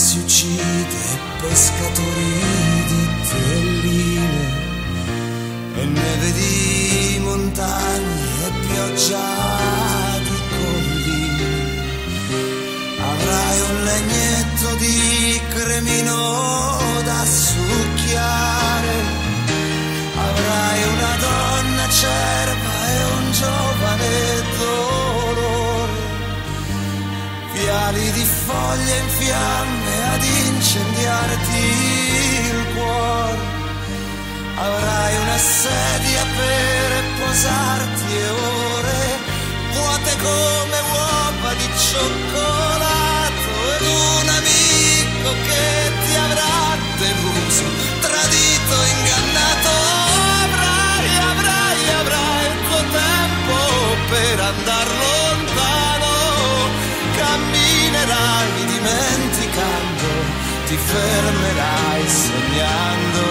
si uccide pescatori di telline e neve di montagne e pioggia di colline. Avrai un legnetto di cremino da succhiare, avrai una donna acerba e un giovane dolore, viali di foglie in fiamme ad incendiarti il cuore. Avrai una sedia per posarti e ore vuote come uova di cioccolato ed un amico che ti avrà deluso, tradito, ingannato. Avrai il tuo tempo per andar lontano, camminerai dimenticando, ti fermerai sognando.